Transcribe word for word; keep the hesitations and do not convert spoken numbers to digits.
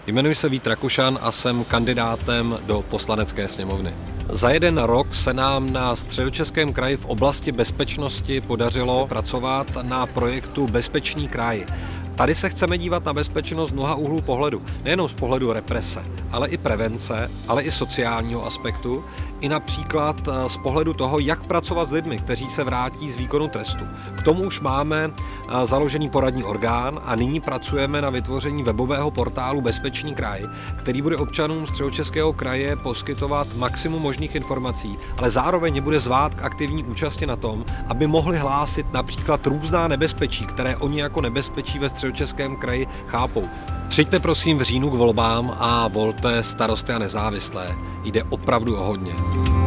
Jmenuji se Vít Rakušan a jsem kandidátem do Poslanecké sněmovny. Za jeden rok se nám na Středočeském kraji v oblasti bezpečnosti podařilo pracovat na projektu Bezpečný kraj. Tady se chceme dívat na bezpečnost z mnoha úhlů pohledu. Nejenom z pohledu represe, ale i prevence, ale i sociálního aspektu. I například z pohledu toho, jak pracovat s lidmi, kteří se vrátí z výkonu trestu. K tomu už máme založený poradní orgán a nyní pracujeme na vytvoření webového portálu Bezpečný kraj, který bude občanům Středočeského kraje poskytovat maximum možných informací, ale zároveň je bude zvát k aktivní účasti na tom, aby mohli hlásit například různá nebezpečí, které oni jako nebezpečí ve Středočeském kraji chápou. Přijďte prosím v říjnu k volbám a volte Starosty a nezávislé. Jde opravdu o hodně.